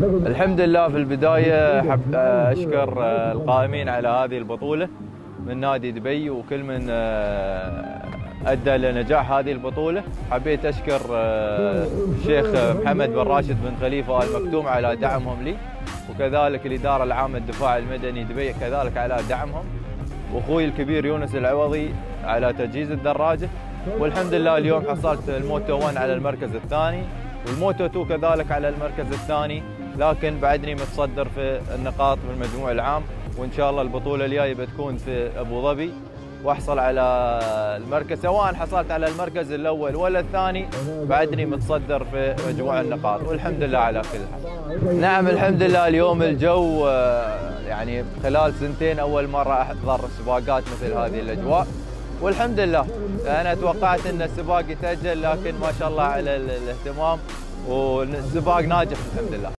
الحمد لله. في البداية أحب أشكر القائمين على هذه البطولة من نادي دبي وكل من أدى لنجاح هذه البطولة. حبيت أشكر الشيخ محمد بن راشد بن خليفة آل مكتوم على دعمهم لي، وكذلك الإدارة العامة الدفاع المدني دبي كذلك على دعمهم، وأخوي الكبير يونس العوضي على تجهيز الدراجة. والحمد لله اليوم حصلت الموتو 1 على المركز الثاني، والموتو 2 كذلك على المركز الثاني، لكن بعدني متصدر في النقاط في المجموع العام، وإن شاء الله البطولة الجاية بتكون في أبو ظبي واحصل على المركز، سواء حصلت على المركز الأول ولا الثاني بعدني متصدر في مجموع النقاط، والحمد لله على كل حال. نعم الحمد لله. اليوم الجو يعني خلال سنتين أول مرة أحضر سباقات مثل هذه الأجواء، والحمد لله. أنا توقعت أن السباق يتأجل، لكن ما شاء الله على الاهتمام، والسباق ناجح الحمد لله.